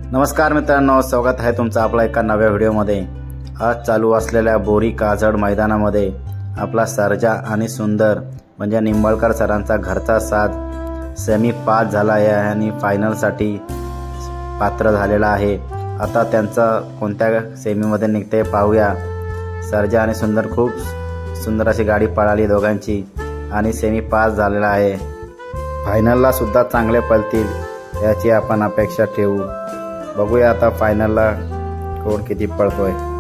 नमस्कार मित्रांनो, स्वागत आहे तुमचं आपल्या एका नव्या व्हिडिओमध्ये। आज चालू असलेल्या बोरी काजड मैदानामध्ये आपला सर्जा आणि सुंदर म्हणजे निंबाळकर सरांचा घरचा साथ सेमी पास झाला आहे आणि फायनलसाठी पात्र झालेला आहे। आता त्यांचा कोणत्या सेमीमध्ये निघते पाहूया। सर्जा आणि सुंदर खूप सुंदर अशी गाडी पळाली दोघांची आणि सेमी पास झालेला आहे। फायनलला सुद्धा चांगले पळतील याची आपण अपेक्षा ठेवू। बघूया आता फायनलला कोण किती पळतोय।